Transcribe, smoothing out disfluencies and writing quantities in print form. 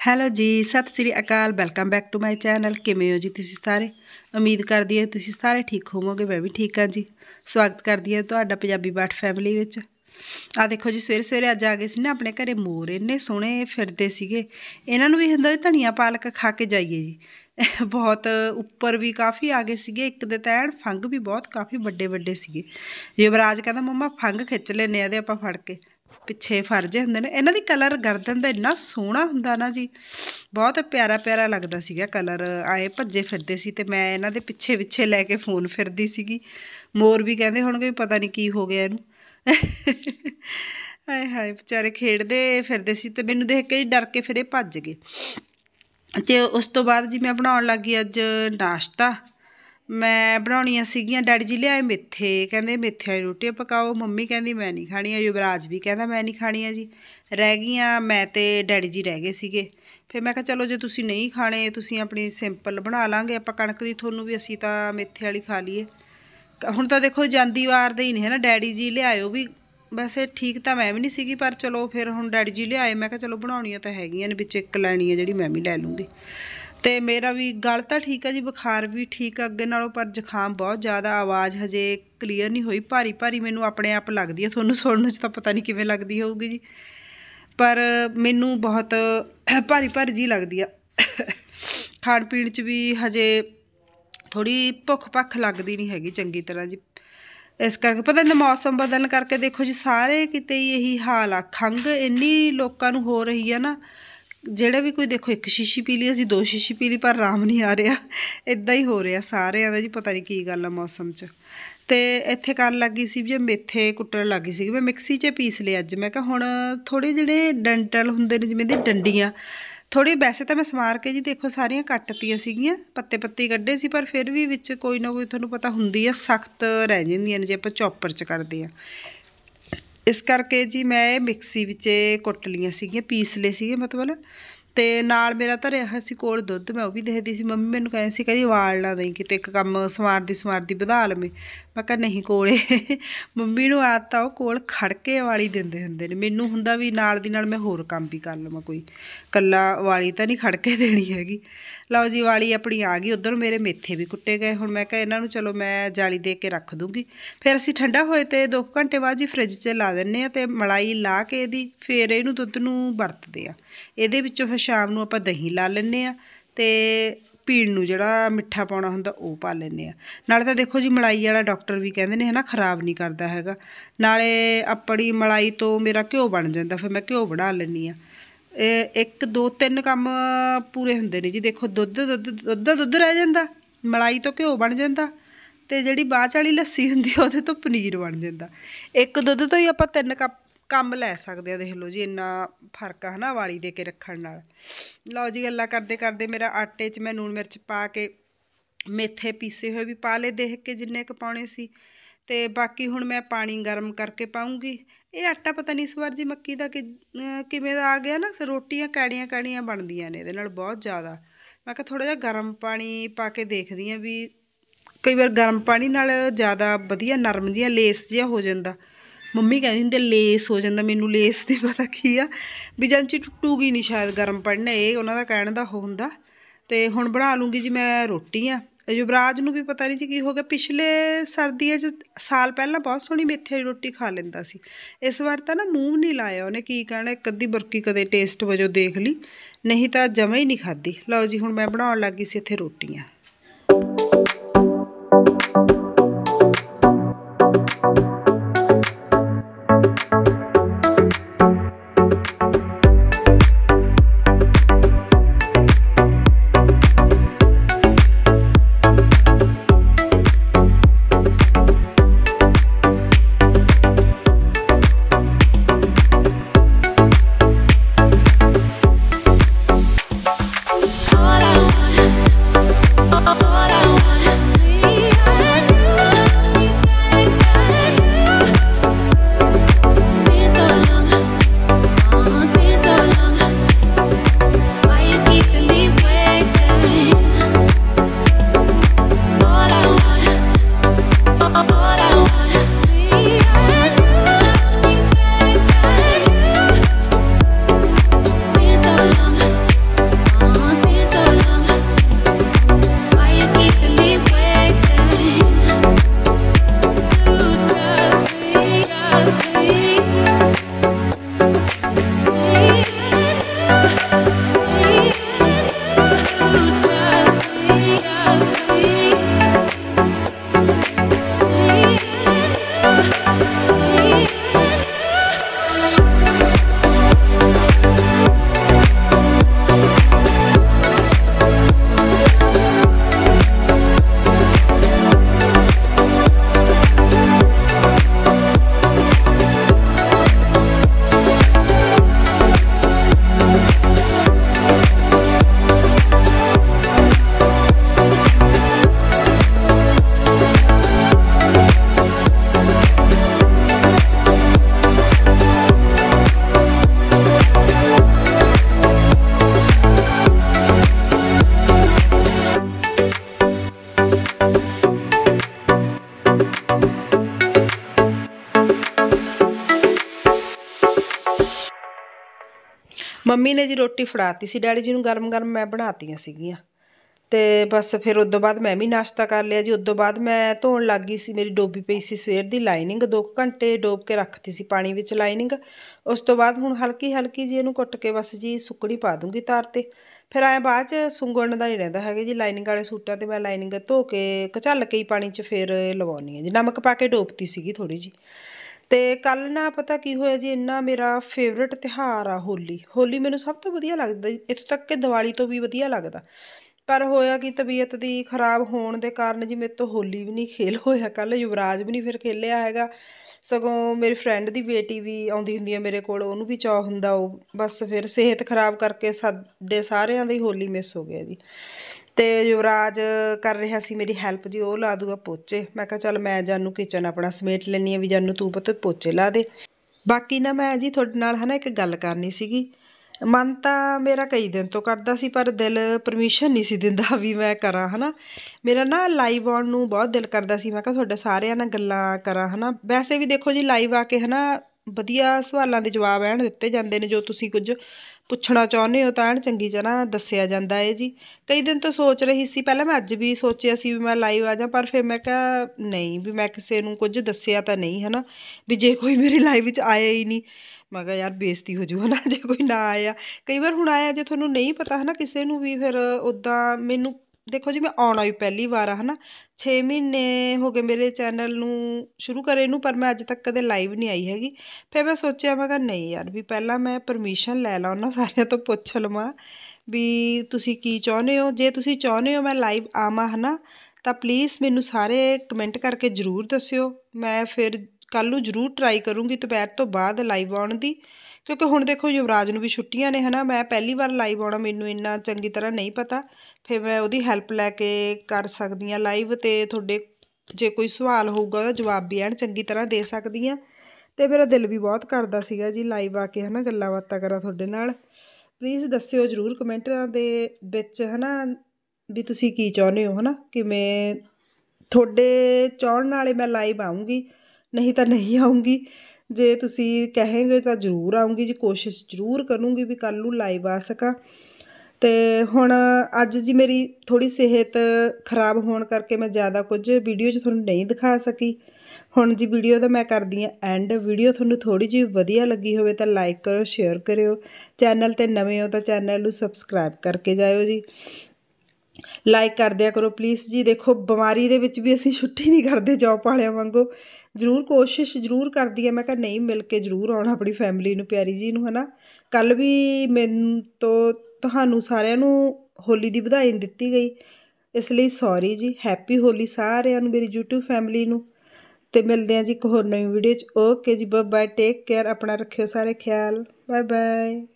Hello ਜੀ, ਸਤਿ ਸ੍ਰੀ ਅਕਾਲ। Welcome back to my channel. ਕਿਵੇਂ ਹੋ ਜੀ ਤੁਸੀਂ ਸਾਰੇ? ਉਮੀਦ ਕਰਦੀ ਹਾਂ ਤੁਸੀਂ ਸਾਰੇ ਠੀਕ ਹੋਵੋਗੇ। ਮੈਂ ਵੀ ਠੀਕ ਹਾਂ ਜੀ। ਸਵਾਗਤ ਕਰਦੀ ਹਾਂ ਤੁਹਾਡਾ ਪੰਜਾਬੀ ਬਾਠ ਫੈਮਿਲੀ ਵਿੱਚ। ਆ ਦੇਖੋ ਜੀ, ਸਵੇਰੇ ਸਵੇਰੇ ਅੱਜ ਆ ਗਏ ਸੀ ਨਾ ਆਪਣੇ ਘਰੇ ਮੋਰ। ਇੰਨੇ ਸੋਹਣੇ ਫਿਰਦੇ ਸੀਗੇ। ਇਹਨਾਂ ਨੂੰ ਵੀ ਹੁੰਦਾ ਵੀ ਧਨੀਆ ਪਾਲਕ ਖਾ ਕੇ ਜਾਈਏ ਜੀ। ਬਹੁਤ ਉੱਪਰ ਵੀ ਕਾਫੀ ਆ ਗਏ ਸੀਗੇ। ਇੱਕ ਦੇ ਤਾਂ ਐਨ ਫੰਗ ਵੀ ਬਹੁਤ ਕਾਫੀ ਵੱਡੇ ਵੱਡੇ ਸੀਗੇ। ਯੁਵਰਾਜ ਕਹਿੰਦਾ ਮੰਮਾ ਫੰਗ ਖਿੱਚ ਲੈਂਦੇ ਆ ਇਹਦੇ ਆਪਾਂ ਫੜ ਕੇ। ਪਿੱਛੇ ਫਰਜੇ ਹੁੰਦੇ ਨੇ ਇਹਨਾਂ ਦੀ। ਕਲਰ ਗਰਦਨ ਦਾ ਇੰਨਾ ਸੋਹਣਾ ਹੁੰਦਾ ਨਾ ਜੀ, ਬਹੁਤ ਪਿਆਰਾ ਪਿਆਰਾ ਲੱਗਦਾ ਸੀਗਾ ਕਲਰ। ਆਏ ਭੱਜੇ ਫਿਰਦੇ ਸੀ ਅਤੇ ਮੈਂ ਇਹਨਾਂ ਦੇ ਪਿੱਛੇ ਪਿੱਛੇ ਲੈ ਕੇ ਫੋਨ ਫਿਰਦੀ ਸੀਗੀ। ਮੋਰ ਵੀ ਕਹਿੰਦੇ ਹੋਣਗੇ ਵੀ ਪਤਾ ਨਹੀਂ ਕੀ ਹੋ ਗਿਆ ਇਹਨੂੰ। ਹਾਏ ਹਾਏ, ਵਿਚਾਰੇ ਖੇਡਦੇ ਫਿਰਦੇ ਸੀ ਅਤੇ ਮੈਨੂੰ ਦੇਖ ਕੇ ਡਰ ਕੇ ਫਿਰ ਇਹ ਭੱਜ ਗਏ। ਅਤੇ ਉਸ ਤੋਂ ਬਾਅਦ ਜੀ ਮੈਂ ਬਣਾਉਣ ਲੱਗ ਗਈ ਅੱਜ ਨਾਸ਼ਤਾ। ਮੈਂ ਬਣਾਉਣੀਆਂ ਸੀਗੀਆਂ, ਡੈਡੀ ਜੀ ਲਿਆਏ ਮੇਥੇ। ਕਹਿੰਦੇ ਮੇਥਿਆਂ ਦੀ ਰੋਟੀਆਂ ਪਕਾਓ। ਮੰਮੀ ਕਹਿੰਦੀ ਮੈਂ ਨਹੀਂ ਖਾਣੀ ਆ। ਯੁਵਰਾਜ ਵੀ ਕਹਿੰਦਾ ਮੈਂ ਨਹੀਂ ਖਾਣੀ ਆ ਜੀ। ਰਹਿ ਗਈਆਂ ਮੈਂ ਅਤੇ ਡੈਡੀ ਜੀ ਰਹਿ ਗਏ ਸੀਗੇ। ਫਿਰ ਮੈਂ ਕਿਹਾ ਚਲੋ ਜੇ ਤੁਸੀਂ ਨਹੀਂ ਖਾਣੇ ਤੁਸੀਂ ਆਪਣੀ ਸਿੰਪਲ ਬਣਾ ਲਾਂਗੇ ਆਪਾਂ ਕਣਕ ਦੀ, ਤੁਹਾਨੂੰ ਵੀ ਅਸੀਂ ਤਾਂ ਮੇਥੇ ਵਾਲੀ ਖਾ ਲਈਏ। ਹੁਣ ਤਾਂ ਦੇਖੋ ਜਾਂਦੀ ਵਾਰ ਦੇ ਹੀ ਨਹੀਂ ਹੈ ਨਾ, ਡੈਡੀ ਜੀ ਲਿਆਇਓ ਵੀ। ਵੈਸੇ ਠੀਕ ਤਾਂ ਮੈਂ ਵੀ ਨਹੀਂ ਸੀਗੀ, ਪਰ ਚਲੋ ਫਿਰ ਹੁਣ ਡੈਡੀ ਜੀ ਲਿਆਏ। ਮੈਂ ਕਿਹਾ ਚਲੋ ਬਣਾਉਣੀਆਂ ਤਾਂ ਹੈਗੀਆਂ ਨੇ, ਵਿੱਚ ਇੱਕ ਲੈਣੀ ਹੈ ਜਿਹੜੀ ਮੈਂ ਵੀ ਲੈ ਲੂੰਗੀ। ਅਤੇ ਮੇਰਾ ਵੀ ਗਲ ਤਾਂ ਠੀਕ ਆ ਜੀ, ਬੁਖਾਰ ਵੀ ਠੀਕ ਆ ਅੱਗੇ ਨਾਲੋਂ, ਪਰ ਜ਼ੁਕਾਮ ਬਹੁਤ ਜ਼ਿਆਦਾ। ਆਵਾਜ਼ ਹਜੇ ਕਲੀਅਰ ਨਹੀਂ ਹੋਈ, ਭਾਰੀ ਭਾਰੀ ਮੈਨੂੰ ਆਪਣੇ ਆਪ ਲੱਗਦੀ ਹੈ। ਤੁਹਾਨੂੰ ਸੁਣਨ 'ਚ ਤਾਂ ਪਤਾ ਨਹੀਂ ਕਿਵੇਂ ਲੱਗਦੀ ਹੋਊਗੀ ਜੀ, ਪਰ ਮੈਨੂੰ ਬਹੁਤ ਭਾਰੀ ਭਾਰੀ ਜਿਹੀ ਲੱਗਦੀ ਆ। ਖਾਣ ਪੀਣ 'ਚ ਵੀ ਹਜੇ ਥੋੜ੍ਹੀ ਭੁੱਖ ਭੱਖ ਲੱਗਦੀ ਨਹੀਂ ਹੈਗੀ ਚੰਗੀ ਤਰ੍ਹਾਂ ਜੀ। ਇਸ ਕਰਕੇ ਪਤਾ ਨਹੀਂ ਮੌਸਮ ਬਦਲਣ ਕਰਕੇ ਦੇਖੋ ਜੀ ਸਾਰੇ ਕਿਤੇ ਹੀ ਇਹੀ ਹਾਲ ਆ। ਖੰਘ ਇੰਨੀ ਲੋਕਾਂ ਨੂੰ ਹੋ ਰਹੀ ਆ ਨਾ, ਜਿਹੜੇ ਵੀ ਕੋਈ ਦੇਖੋ ਇੱਕ ਸ਼ੀਸ਼ੀ ਪੀ ਲਈ, ਅਸੀਂ 2 ਸ਼ੀਸ਼ੀ ਪੀ ਲਈ, ਪਰ ਆਰਾਮ ਨਹੀਂ ਆ ਰਿਹਾ। ਇੱਦਾਂ ਹੀ ਹੋ ਰਿਹਾ ਸਾਰਿਆਂ ਦਾ ਜੀ, ਪਤਾ ਨਹੀਂ ਕੀ ਗੱਲ ਆ ਮੌਸਮ 'ਚ। ਅਤੇ ਇੱਥੇ ਕਰਨ ਲੱਗ ਗਈ ਸੀ ਵੀ ਮੇਥੇ ਕੁੱਟਣ ਲੱਗ ਗਈ ਸੀਗੀ। ਮੈਂ ਮਿਕਸੀ 'ਚ ਪੀਸ ਲਏ ਅੱਜ। ਮੈਂ ਕਿਹਾ ਹੁਣ ਥੋੜ੍ਹੇ ਜਿਹੜੇ ਡੰਟਲ ਹੁੰਦੇ ਨੇ ਜਿਵੇਂ ਦੀ ਡੰਡੀਆਂ, ਥੋੜ੍ਹੀ ਵੈਸੇ ਤਾਂ ਮੈਂ ਸਮਾਰ ਕੇ ਜੀ ਦੇਖੋ ਸਾਰੀਆਂ ਕੱਟਤੀਆਂ ਸੀਗੀਆਂ, ਪੱਤੇ ਪੱਤੇ ਕੱਢੇ ਸੀ, ਪਰ ਫਿਰ ਵੀ ਵਿੱਚ ਕੋਈ ਨਾ ਕੋਈ ਤੁਹਾਨੂੰ ਪਤਾ ਹੁੰਦੀ ਆ ਸਖਤ ਰਹਿ ਜਾਂਦੀਆਂ ਨੇ ਜੇ ਆਪਾਂ ਚੋਪਰ 'ਚ ਕਰਦੇ ਹਾਂ। ਇਸ ਕਰਕੇ ਜੀ ਮੈਂ ਇਹ ਮਿਕਸੀ ਵਿੱਚ ਕੁੱਟ ਲਈਆਂ ਸੀਗੀਆਂ, ਪੀਸ ਲਏ ਸੀਗੇ ਮਤਲਬ। ਅਤੇ ਨਾਲ ਮੇਰਾ ਧਰਿਆ ਹੋਇਆ ਸੀ ਕੋਲ ਦੁੱਧ। ਮੈਂ ਉਹ ਵੀ ਦੇਖਦੀ ਸੀ। ਮੰਮੀ ਮੈਨੂੰ ਕਹਿੰਦੀ ਸੀ, ਕਹਿੰਦੀ ਉਬਾਲ ਨਾ ਦਈ ਕਿਤੇ, ਇੱਕ ਕੰਮ ਸਵਾਰਦੀ ਵਧਾ ਲਵੇਂ। ਮੈਂ ਕਿਹਾ ਨਹੀਂ, ਕੋਲੇ ਮੰਮੀ ਨੂੰ ਆਦਤ ਆ ਉਹ ਕੋਲ ਖੜ ਕੇ ਉਬਾਲੀ ਦਿੰਦੇ ਹੁੰਦੇ ਨੇ। ਮੈਨੂੰ ਹੁੰਦਾ ਵੀ ਨਾਲ ਦੀ ਨਾਲ ਮੈਂ ਹੋਰ ਕੰਮ ਵੀ ਕਰ ਲਵਾਂ ਕੋਈ, ਇਕੱਲਾ ਉਬਾਲੀ ਤਾਂ ਨਹੀਂ ਖੜ ਕੇ ਦੇਣੀ ਹੈਗੀ। ਲਓ ਜੀ, ਉਬਾਲੀ ਆਪਣੀ ਆ ਗਈ। ਉੱਧਰ ਮੇਰੇ ਮੇਥੇ ਵੀ ਕੁੱਟੇ ਗਏ। ਹੁਣ ਮੈਂ ਕਿਹਾ ਇਹਨਾਂ ਨੂੰ ਚਲੋ ਮੈਂ ਜਾਲੀ ਦੇ ਕੇ ਰੱਖ ਦੂੰਗੀ। ਫਿਰ ਅਸੀਂ ਠੰਡਾ ਹੋਏ ਅਤੇ 2 ਘੰਟੇ ਬਾਅਦ ਜੀ ਫਰਿੱਜ 'ਚ ਲਾ ਦਿੰਦੇ ਹਾਂ ਅਤੇ ਮਲਾਈ ਲਾ ਕੇ ਇਹਦੀ ਫਿਰ ਇਹਨੂੰ ਦੁੱਧ ਨੂੰ ਵਰਤਦੇ ਆ। ਇਹਦੇ ਵਿੱਚੋਂ ਫਿਰ ਸ਼ਾਮ ਨੂੰ ਆਪਾਂ ਦਹੀਂ ਲਾ ਲੈਂਦੇ ਹਾਂ ਅਤੇ ਪੀਣ ਨੂੰ ਜਿਹੜਾ ਮਿੱਠਾ ਪਾਉਣਾ ਹੁੰਦਾ ਉਹ ਪਾ ਲੈਂਦੇ ਹਾਂ। ਨਾਲੇ ਤਾਂ ਦੇਖੋ ਜੀ ਮਲਾਈ ਵਾਲਾ ਡਾਕਟਰ ਵੀ ਕਹਿੰਦੇ ਨੇ ਹੈ ਨਾ, ਖ਼ਰਾਬ ਨਹੀਂ ਕਰਦਾ ਹੈਗਾ। ਨਾਲੇ ਆਪਣੀ ਮਲਾਈ ਤੋਂ ਮੇਰਾ ਘਿਓ ਬਣ ਜਾਂਦਾ, ਫਿਰ ਮੈਂ ਘਿਓ ਬਣਾ ਲੈਂਦੀ ਹਾਂ। 1 2 3 ਕੰਮ ਪੂਰੇ ਹੁੰਦੇ ਨੇ ਜੀ। ਦੇਖੋ ਦੁੱਧ ਰਹਿ ਜਾਂਦਾ, ਮਲਾਈ ਤੋਂ ਘਿਓ ਬਣ ਜਾਂਦਾ, ਅਤੇ ਜਿਹੜੀ ਬਾਅਦ 'ਚ ਵਾਲੀ ਲੱਸੀ ਹੁੰਦੀ ਉਹਦੇ ਤੋਂ ਪਨੀਰ ਬਣ ਜਾਂਦਾ। ਇੱਕ ਦੁੱਧ ਤੋਂ ਹੀ ਆਪਾਂ 3 ਕੱਪ ਕੰਮ ਲੈ ਸਕਦੇ ਹਾਂ। ਦੇਖ ਲਓ ਜੀ ਇੰਨਾ ਫਰਕ ਆ ਹੈ ਨਾ ਉਬਾਲੀ ਦੇ ਕੇ ਰੱਖਣ ਨਾਲ। ਲਓ ਜੀ, ਗੱਲਾਂ ਕਰਦੇ ਕਰਦੇ ਮੇਰਾ ਆਟੇ 'ਚ ਮੈਂ ਲੂਣ ਮਿਰਚ ਪਾ ਕੇ ਮੇਥੇ ਪੀਸੇ ਹੋਏ ਵੀ ਪਾ ਲਏ, ਦੇਖ ਕੇ ਜਿੰਨੇ ਕੁ ਪਾਉਣੇ ਸੀ। ਅਤੇ ਬਾਕੀ ਹੁਣ ਮੈਂ ਪਾਣੀ ਗਰਮ ਕਰਕੇ ਪਾਊਂਗੀ। ਇਹ ਆਟਾ ਪਤਾ ਨਹੀਂ ਇਸ ਵਾਰ ਜੀ ਮੱਕੀ ਦਾ ਕਿਵੇਂ ਦਾ ਆ ਗਿਆ ਨਾ, ਰੋਟੀਆਂ ਕੈੜੀਆਂ ਕੈੜੀਆਂ ਬਣਦੀਆਂ ਨੇ ਇਹਦੇ ਨਾਲ ਬਹੁਤ ਜ਼ਿਆਦਾ। ਮੈਂ ਕਿਹਾ ਥੋੜ੍ਹਾ ਜਿਹਾ ਗਰਮ ਪਾਣੀ ਪਾ ਕੇ ਦੇਖਦੀ ਹਾਂ ਵੀ, ਕਈ ਵਾਰ ਗਰਮ ਪਾਣੀ ਨਾਲ ਜ਼ਿਆਦਾ ਵਧੀਆ ਨਰਮ ਜਿਹਾ ਲੇਸ ਜਿਹਾ ਹੋ ਜਾਂਦਾ। ਮੰਮੀ ਕਹਿੰਦੀ ਹੁੰਦੀ ਲੇਸ ਹੋ ਜਾਂਦਾ, ਮੈਨੂੰ ਲੇਸ ਦੀ ਪਤਾ ਕੀ ਆ ਵੀ ਜਾਂਚੀ ਟੁੱਟੂਗੀ ਨਹੀਂ ਸ਼ਾਇਦ ਗਰਮ ਪਾਣੀ ਨਾਲ, ਇਹ ਉਹਨਾਂ ਦਾ ਕਹਿਣ ਦਾ ਉਹ ਹੁੰਦਾ। ਅਤੇ ਹੁਣ ਬਣਾ ਲੂੰਗੀ ਜੀ ਮੈਂ ਰੋਟੀਆਂ। ਯੁਵਰਾਜ ਨੂੰ ਵੀ ਪਤਾ ਨਹੀਂ ਜੀ ਕੀ ਹੋ ਗਿਆ, ਪਿਛਲੇ ਸਰਦੀਆਂ 'ਚ ਸਾਲ ਪਹਿਲਾਂ ਬਹੁਤ ਸੋਹਣੀ ਮੇਥੇ ਦੀ ਰੋਟੀ ਖਾ ਲੈਂਦਾ ਸੀ। ਇਸ ਵਾਰ ਤਾਂ ਨਾ ਮੂੰਹ ਨਹੀਂ ਲਾਇਆ ਉਹਨੇ, ਕੀ ਕਹਿਣਾ, ਇੱਕ ਅੱਧੀ ਬੁਰਕੀ ਕਦੇ ਟੇਸਟ ਵਜੋਂ ਦੇਖ ਲਈ, ਨਹੀਂ ਤਾਂ ਜਮਾਂ ਹੀ ਨਹੀਂ ਖਾਧੀ। ਲਓ ਜੀ, ਹੁਣ ਮੈਂ ਬਣਾਉਣ ਲੱਗ ਗਈ ਸੀ ਇੱਥੇ ਰੋਟੀਆਂ। ਮੰਮੀ ਨੇ ਜੀ ਰੋਟੀ ਫੜਾਤੀ ਸੀ ਡੈਡੀ ਜੀ ਨੂੰ ਗਰਮ ਗਰਮ, ਮੈਂ ਬਣਾਤੀਆਂ ਸੀਗੀਆਂ। ਤੇ ਬਸ ਫਿਰ ਉਦੋਂ ਬਾਅਦ ਮੈਂ ਵੀ ਨਾਸ਼ਤਾ ਕਰ ਲਿਆ ਜੀ। ਉਦੋਂ ਬਾਅਦ ਮੈਂ ਧੋਣ ਲੱਗ ਗਈ ਸੀ, ਮੇਰੀ ਡੋਬੀ ਪਈ ਸੀ ਸਵੇਰ ਦੀ ਲਾਈਨਿੰਗ, 2 ਘੰਟੇ ਡੋਬ ਕੇ ਰੱਖਤੀ ਸੀ ਪਾਣੀ ਵਿੱਚ ਲਾਈਨਿੰਗ। ਉਸ ਤੋਂ ਬਾਅਦ ਹੁਣ ਹਲਕੀ ਹਲਕੀ ਜੀ ਇਹਨੂੰ ਕੁੱਟ ਕੇ ਬਸ ਜੀ ਸੁੱਕਣੀ ਪਾ ਦੂੰਗੀ ਤਾਰ 'ਤੇ। ਫਿਰ ਐਂ ਬਾਅਦ 'ਚ ਸੁੰਗੜਨ ਦਾ ਹੀ ਰਹਿੰਦਾ ਹੈਗਾ ਜੀ। ਲਾਈਨਿੰਗ ਵਾਲੇ ਸੂਟਾਂ 'ਤੇ ਮੈਂ ਲਾਈਨਿੰਗ ਧੋ ਕੇ ਘਚਲ ਕੇ ਹੀ ਪਾਣੀ 'ਚ ਫਿਰ ਲਵਾਉਂਦੀ ਹਾਂ ਜੀ। ਨਮਕ ਪਾ ਕੇ ਡੋਬਤੀ ਸੀਗੀ ਥੋੜ੍ਹੀ ਜਿਹੀ। ਅਤੇ ਕੱਲ੍ਹ ਨਾ ਪਤਾ ਕੀ ਹੋਇਆ ਜੀ, ਇੰਨਾ ਮੇਰਾ ਫੇਵਰਟ ਤਿਉਹਾਰ ਆ ਹੋਲੀ। ਹੋਲੀ ਮੈਨੂੰ ਸਭ ਤੋਂ ਵਧੀਆ ਲੱਗਦਾ ਜੀ, ਇੱਥੋਂ ਤੱਕ ਕਿ ਦੀਵਾਲੀ ਤੋਂ ਵੀ ਵਧੀਆ ਲੱਗਦਾ। ਪਰ ਹੋਇਆ ਕਿ ਤਬੀਅਤ ਦੀ ਖਰਾਬ ਹੋਣ ਦੇ ਕਾਰਨ ਜੀ ਮੇਰੇ ਤੋਂ ਹੋਲੀ ਵੀ ਨਹੀਂ ਖੇਲ ਹੋਇਆ ਕੱਲ੍ਹ। ਯੁਵਰਾਜ ਵੀ ਨਹੀਂ ਫਿਰ ਖੇਲਿਆ ਹੈਗਾ। ਸਗੋਂ ਮੇਰੀ ਫਰੈਂਡ ਦੀ ਬੇਟੀ ਵੀ ਆਉਂਦੀ ਹੁੰਦੀ ਹੈ ਮੇਰੇ ਕੋਲ, ਉਹਨੂੰ ਵੀ ਚਾਅ ਹੁੰਦਾ। ਉਹ ਬਸ ਫਿਰ ਸਿਹਤ ਖਰਾਬ ਕਰਕੇ ਸਾਡੇ ਸਾਰਿਆਂ ਦੀ ਹੋਲੀ ਮਿਸ ਹੋ ਗਿਆ ਜੀ। ਅਤੇ ਯੁਵਰਾਜ ਕਰ ਰਿਹਾ ਸੀ ਮੇਰੀ ਹੈਲਪ ਜੀ, ਉਹ ਲਾ ਦੂਗਾ ਪੋਚੇ। ਮੈਂ ਕਿਹਾ ਚੱਲ ਮੈਂ ਜਾਨੂੰ ਕਿਚਨ ਆਪਣਾ ਸਮੇਟ ਲੈਂਦੀ ਹਾਂ, ਵੀ ਜਾਨੂੰ ਤੂੰ ਪੁੱਤ ਪੋਚੇ ਲਾ ਦੇ। ਬਾਕੀ ਨਾ ਮੈਂ ਜੀ ਤੁਹਾਡੇ ਨਾਲ ਹੈ ਨਾ ਇੱਕ ਗੱਲ ਕਰਨੀ ਸੀਗੀ। ਮਨ ਤਾਂ ਮੇਰਾ ਕਈ ਦਿਨ ਤੋਂ ਕਰਦਾ ਸੀ, ਪਰ ਦਿਲ ਪਰਮਿਸ਼ਨ ਨਹੀਂ ਸੀ ਦਿੰਦਾ ਵੀ ਮੈਂ ਕਰਾਂ ਹੈ ਨਾ। ਮੇਰਾ ਨਾ ਲਾਈਵ ਆਉਣ ਨੂੰ ਬਹੁਤ ਦਿਲ ਕਰਦਾ ਸੀ। ਮੈਂ ਕਿਹਾ ਤੁਹਾਡੇ ਸਾਰਿਆਂ ਨਾਲ ਗੱਲਾਂ ਕਰਾਂ ਹੈ ਨਾ। ਵੈਸੇ ਵੀ ਦੇਖੋ ਜੀ ਲਾਈਵ ਆ ਕੇ ਹੈ ਨਾ ਵਧੀਆ ਸਵਾਲਾਂ ਦੇ ਜਵਾਬ ਐਨ ਦਿੱਤੇ ਜਾਂਦੇ ਨੇ। ਜੋ ਤੁਸੀਂ ਕੁਝ ਪੁੱਛਣਾ ਚਾਹੁੰਦੇ ਹੋ ਤਾਂ ਐਨ ਚੰਗੀ ਤਰ੍ਹਾਂ ਦੱਸਿਆ ਜਾਂਦਾ ਹੈ ਜੀ। ਕਈ ਦਿਨ ਤੋਂ ਸੋਚ ਰਹੀ ਸੀ, ਪਹਿਲਾਂ ਮੈਂ ਅੱਜ ਵੀ ਸੋਚਿਆ ਸੀ ਵੀ ਮੈਂ ਲਾਈਵ ਆ ਜਾ, ਪਰ ਫਿਰ ਮੈਂ ਕਿਹਾ ਨਹੀਂ, ਵੀ ਮੈਂ ਕਿਸੇ ਨੂੰ ਕੁਝ ਦੱਸਿਆ ਤਾਂ ਨਹੀਂ ਹੈ ਨਾ, ਵੀ ਜੇ ਕੋਈ ਮੇਰੀ ਲਾਈਵ ਵਿੱਚ ਆਇਆ ਹੀ ਨਹੀਂ। ਮੈਂ ਕਿਹਾ ਯਾਰ ਬੇਇੱਜ਼ਤੀ ਹੋ ਜੂ ਹੈ ਨਾ ਜੇ ਕੋਈ ਨਾ ਆਇਆ। ਕਈ ਵਾਰ ਹੁਣ ਆਇਆ ਜੇ ਤੁਹਾਨੂੰ ਨਹੀਂ ਪਤਾ ਹੈ ਨਾ ਕਿਸੇ ਨੂੰ ਵੀ, ਫਿਰ ਉੱਦਾਂ ਮੈਨੂੰ ਦੇਖੋ ਜੀ ਮੈਂ ਆਉਣਾ ਵੀ ਪਹਿਲੀ ਵਾਰ ਆ ਹੈ ਨਾ। 6 ਮਹੀਨੇ ਹੋ ਗਏ ਮੇਰੇ ਚੈਨਲ ਨੂੰ ਸ਼ੁਰੂ ਕਰੇ ਨੂੰ, ਪਰ ਮੈਂ ਅੱਜ ਤੱਕ ਕਦੇ ਲਾਈਵ ਨਹੀਂ ਆਈ ਹੈਗੀ। ਫਿਰ ਮੈਂ ਸੋਚਿਆ, ਮੈਂ ਕਿਹਾ ਨਹੀਂ ਯਾਰ, ਵੀ ਪਹਿਲਾਂ ਮੈਂ ਪਰਮਿਸ਼ਨ ਲੈ ਲਾ ਉਹਨਾਂ ਸਾਰਿਆਂ ਤੋਂ, ਪੁੱਛ ਲਵਾਂ ਵੀ ਤੁਸੀਂ ਕੀ ਚਾਹੁੰਦੇ ਹੋ। ਜੇ ਤੁਸੀਂ ਚਾਹੁੰਦੇ ਹੋ ਮੈਂ ਲਾਈਵ ਆਵਾਂ ਹੈ ਨਾ, ਤਾਂ ਪਲੀਜ਼ ਮੈਨੂੰ ਸਾਰੇ ਕਮੈਂਟ ਕਰਕੇ ਜ਼ਰੂਰ ਦੱਸਿਓ। ਮੈਂ ਫਿਰ ਕੱਲ੍ਹ ਨੂੰ ਜ਼ਰੂਰ ਟਰਾਈ ਕਰੂੰਗੀ ਦੁਪਹਿਰ ਤੋਂ ਬਾਅਦ ਲਾਈਵ ਆਉਣ ਦੀ, ਕਿਉਂਕਿ ਹੁਣ ਦੇਖੋ ਯੁਵਰਾਜ ਨੂੰ ਵੀ ਛੁੱਟੀਆਂ ਨੇ ਹੈ ਨਾ। ਮੈਂ ਪਹਿਲੀ ਵਾਰ ਲਾਈਵ ਆਉਣਾ, ਮੈਨੂੰ ਇੰਨਾ ਚੰਗੀ ਤਰ੍ਹਾਂ ਨਹੀਂ ਪਤਾ। ਫਿਰ ਮੈਂ ਉਹਦੀ ਹੈਲਪ ਲੈ ਕੇ ਕਰ ਸਕਦੀ ਹਾਂ ਲਾਈਵ, ਅਤੇ ਤੁਹਾਡੇ ਜੇ ਕੋਈ ਸਵਾਲ ਹੋਊਗਾ ਉਹਦਾ ਜਵਾਬ ਵੀ ਐਨ ਚੰਗੀ ਤਰ੍ਹਾਂ ਦੇ ਸਕਦੀ ਹਾਂ। ਅਤੇ ਮੇਰਾ ਦਿਲ ਵੀ ਬਹੁਤ ਕਰਦਾ ਸੀਗਾ ਜੀ ਲਾਈਵ ਆ ਕੇ ਹੈ ਨਾ ਗੱਲਾਂ ਬਾਤਾਂ ਕਰਾਂ ਤੁਹਾਡੇ ਨਾਲ। ਪਲੀਜ਼ ਦੱਸਿਓ ਜ਼ਰੂਰ ਕਮੈਂਟਾਂ ਦੇ ਵਿੱਚ ਹੈ ਨਾ ਵੀ ਤੁਸੀਂ ਕੀ ਚਾਹੁੰਦੇ ਹੋ ਹੈ ਨਾ। ਕਿਵੇਂ ਤੁਹਾਡੇ ਚਾਹੁਣ ਨਾਲੇ ਮੈਂ ਲਾਈਵ ਆਊਂਗੀ, ਨਹੀਂ ਤਾਂ ਨਹੀਂ ਆਊਂਗੀ। ਜੇ ਤੁਸੀਂ ਕਹੇਂਗੇ ਤਾਂ ਜ਼ਰੂਰ ਆਊਂਗੀ ਜੀ, ਕੋਸ਼ਿਸ਼ ਜ਼ਰੂਰ ਕਰੂੰਗੀ ਵੀ ਕੱਲ੍ਹ ਨੂੰ ਲਾਈਵ ਆ ਸਕਾਂ। ਅਤੇ ਹੁਣ ਅੱਜ ਜੀ ਮੇਰੀ ਥੋੜ੍ਹੀ ਸਿਹਤ ਖਰਾਬ ਹੋਣ ਕਰਕੇ ਮੈਂ ਜ਼ਿਆਦਾ ਕੁਝ ਵੀਡੀਓ 'ਚ ਤੁਹਾਨੂੰ ਨਹੀਂ ਦਿਖਾ ਸਕੀ। ਹੁਣ ਜੀ ਵੀਡੀਓ ਦਾ ਮੈਂ ਕਰਦੀ ਹਾਂ ਐਂਡ। ਵੀਡੀਓ ਤੁਹਾਨੂੰ ਥੋੜ੍ਹੀ ਜਿਹੀ ਵਧੀਆ ਲੱਗੀ ਹੋਵੇ ਤਾਂ ਲਾਈਕ ਕਰੋ, ਸ਼ੇਅਰ ਕਰਿਓ। ਚੈਨਲ 'ਤੇ ਨਵੇਂ ਹੋ ਤਾਂ ਚੈਨਲ ਨੂੰ ਸਬਸਕ੍ਰਾਈਬ ਕਰਕੇ ਜਾਇਓ ਜੀ। ਲਾਈਕ ਕਰ ਦਿਆ ਕਰੋ ਪਲੀਜ਼ ਜੀ। ਦੇਖੋ ਬਿਮਾਰੀ ਦੇ ਵਿੱਚ ਵੀ ਅਸੀਂ ਛੁੱਟੀ ਨਹੀਂ ਕਰਦੇ ਜੌਬ ਵਾਲਿਆਂ ਵਾਂਗੂ। ਜ਼ਰੂਰ ਕੋਸ਼ਿਸ਼ ਜ਼ਰੂਰ ਕਰਦੀ ਹਾਂ ਮੈਂ ਕਿਹਾ ਨਹੀਂ, ਮਿਲ ਕੇ ਜ਼ਰੂਰ ਆਉਣਾ ਆਪਣੀ ਫੈਮਿਲੀ ਨੂੰ, ਪਿਆਰੀ ਜੀ ਨੂੰ ਹੈ ਨਾ। ਕੱਲ੍ਹ ਵੀ ਮੈਨੂੰ ਤੋਂ ਤੁਹਾਨੂੰ ਸਾਰਿਆਂ ਨੂੰ ਹੋਲੀ ਦੀ ਵਧਾਈ ਦਿੱਤੀ ਗਈ, ਇਸ ਲਈ ਸੌਰੀ ਜੀ। ਹੈਪੀ ਹੋਲੀ ਸਾਰਿਆਂ ਨੂੰ, ਮੇਰੀ YouTube ਫੈਮਿਲੀ ਨੂੰ। ਅਤੇ ਮਿਲਦੇ ਹਾਂ ਜੀ ਇੱਕ ਹੋਰ ਨਵੀਂ ਵੀਡੀਓ 'ਚ। ਓਕੇ ਜੀ, ਬਾਏ ਬਾਏ, ਟੇਕ ਕੇਅਰ, ਆਪਣਾ ਰੱਖਿਓ ਸਾਰੇ ਖਿਆਲ। Bye bye.